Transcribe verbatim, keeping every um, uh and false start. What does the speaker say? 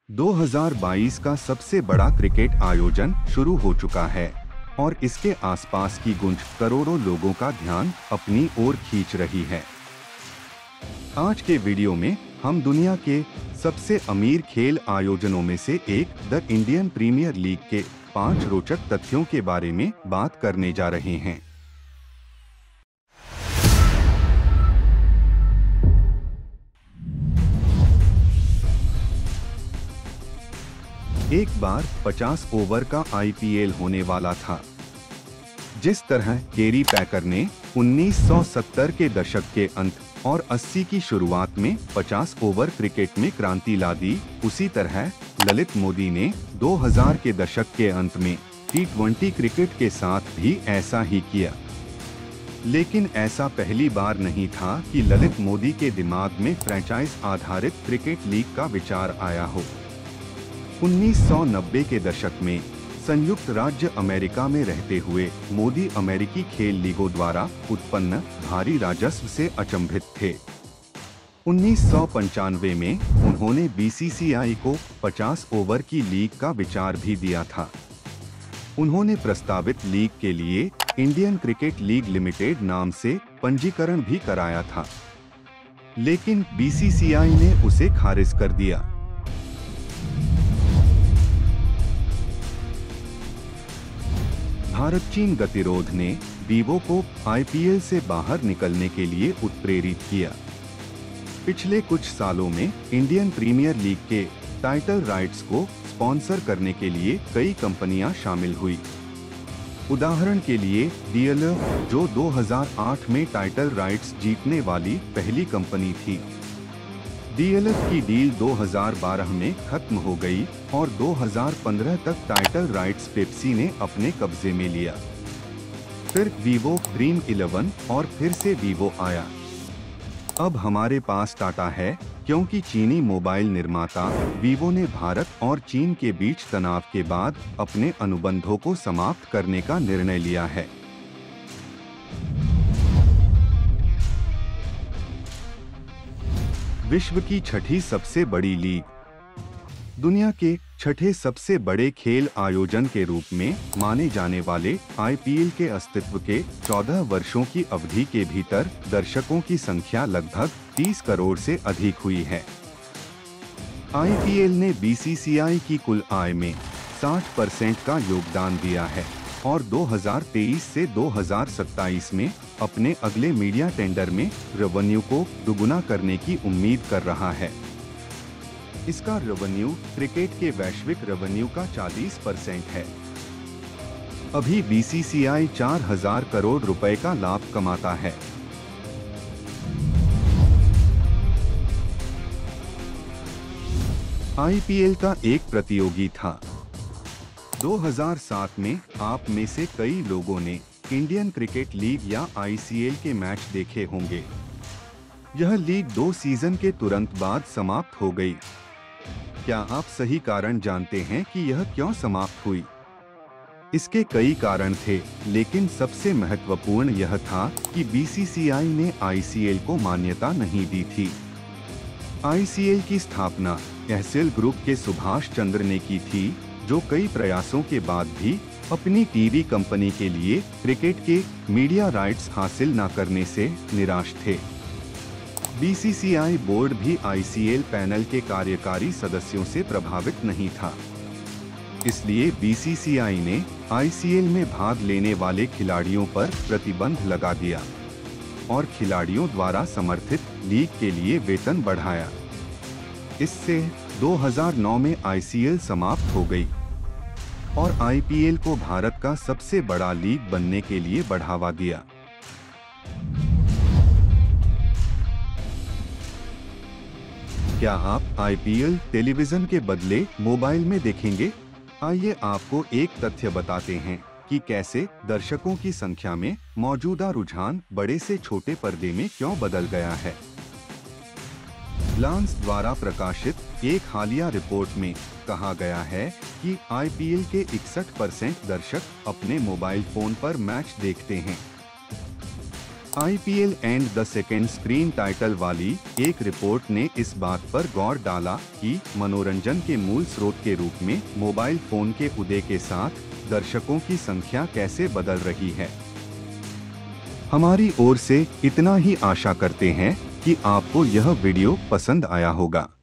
दो हज़ार बाईस का सबसे बड़ा क्रिकेट आयोजन शुरू हो चुका है और इसके आसपास की गूंज करोड़ों लोगों का ध्यान अपनी ओर खींच रही है। आज के वीडियो में हम दुनिया के सबसे अमीर खेल आयोजनों में से एक द इंडियन प्रीमियर लीग के पांच रोचक तथ्यों के बारे में बात करने जा रहे हैं। एक बार पचास ओवर का आई पी एल होने वाला था। जिस तरह गैरी पैकर ने उन्नीस सौ सत्तर के दशक के अंत और अस्सी की शुरुआत में पचास ओवर क्रिकेट में क्रांति ला दी, उसी तरह ललित मोदी ने दो हज़ार के दशक के अंत में टी ट्वेंटी क्रिकेट के साथ भी ऐसा ही किया। लेकिन ऐसा पहली बार नहीं था कि ललित मोदी के दिमाग में फ्रेंचाइज आधारित क्रिकेट लीग का विचार आया हो। उन्नीस सौ नब्बे के दशक में संयुक्त राज्य अमेरिका में रहते हुए मोदी अमेरिकी खेल लीगों द्वारा उत्पन्न भारी राजस्व से अचंभित थे। उन्नीस सौ पंचानवे में उन्होंने बी सी सी आई को पचास ओवर की लीग का विचार भी दिया था। उन्होंने प्रस्तावित लीग के लिए इंडियन क्रिकेट लीग लिमिटेड नाम से पंजीकरण भी कराया था, लेकिन बी सी सी आई ने उसे खारिज कर दिया। भारत चीन गतिरोध ने वीवो को आई पी एल से बाहर निकलने के लिए उत्प्रेरित किया। पिछले कुछ सालों में इंडियन प्रीमियर लीग के टाइटल राइट्स को स्पॉन्सर करने के लिए कई कंपनियां शामिल हुई। उदाहरण के लिए डी एल एफ, जो दो हज़ार आठ में टाइटल राइट्स जीतने वाली पहली कंपनी थी। डी एल एफ की डील दो हज़ार बारह में खत्म हो गई और दो हज़ार पंद्रह तक टाइटल राइट्स पेप्सी ने अपने कब्जे में लिया। फिर वीवो, ड्रीम इलेवन और फिर से वीवो आया। अब हमारे पास टाटा है, क्योंकि चीनी मोबाइल निर्माता वीवो ने भारत और चीन के बीच तनाव के बाद अपने अनुबंधों को समाप्त करने का निर्णय लिया है। विश्व की छठी सबसे बड़ी लीग। दुनिया के छठे सबसे बड़े खेल आयोजन के रूप में माने जाने वाले आई पी एल के अस्तित्व के चौदह वर्षों की अवधि के भीतर दर्शकों की संख्या लगभग तीस करोड़ से अधिक हुई है। आई पी एल ने बी सी सी आई की कुल आय में साठ परसेंट का योगदान दिया है और दो हज़ार तेईस से दो हज़ार सत्ताईस में अपने अगले मीडिया टेंडर में रेवेन्यू को दुगुना करने की उम्मीद कर रहा है। इसका रेवेन्यू क्रिकेट के वैश्विक रेवेन्यू का चालीस परसेंट है। अभी बी सी सी आई चार हज़ार करोड़ रुपए का लाभ कमाता है। आई पी एल का एक प्रतियोगी था। दो हज़ार सात में आप में से कई लोगों ने इंडियन क्रिकेट लीग या आई सी एल के मैच देखे होंगे। यह लीग दो सीजन के तुरंत बाद समाप्त हो गई। क्या आप सही कारण जानते हैं कि यह क्यों समाप्त हुई? इसके कई कारण थे, लेकिन सबसे महत्वपूर्ण यह था कि बी सी सी आई ने आई सी एल को मान्यता नहीं दी थी। आई सी एल की स्थापना एहसेल ग्रुप के सुभाष चंद्र ने की थी, जो कई प्रयासों के बाद भी अपनी टीवी कंपनी के लिए क्रिकेट के मीडिया राइट्स हासिल न करने से निराश थे। बी सी सी आई बोर्ड भी आई सी एल पैनल के कार्यकारी सदस्यों से प्रभावित नहीं था। इसलिए बी सी सी आई ने आई सी एल में भाग लेने वाले खिलाड़ियों पर प्रतिबंध लगा दिया और खिलाड़ियों द्वारा समर्थित लीग के लिए वेतन बढ़ाया। इससे दो हज़ार नौ में आई सी एल समाप्त हो गई और आई पी एल को भारत का सबसे बड़ा लीग बनने के लिए बढ़ावा दिया। क्या आप आई पी एल टेलीविजन के बदले मोबाइल में देखेंगे? आइए आपको एक तथ्य बताते हैं कि कैसे दर्शकों की संख्या में मौजूदा रुझान बड़े से छोटे पर्दे में क्यों बदल गया है। ग्लांस द्वारा प्रकाशित एक हालिया रिपोर्ट में कहा गया है कि आई पी एल के इकसठ परसेंट दर्शक अपने मोबाइल फोन पर मैच देखते हैं। IPL and the second screen title वाली एक रिपोर्ट ने इस बात पर गौर डाला कि मनोरंजन के मूल स्रोत के रूप में मोबाइल फोन के उदय के साथ दर्शकों की संख्या कैसे बदल रही है। हमारी ओर से इतना ही आशा करते हैं कि आपको यह वीडियो पसंद आया होगा।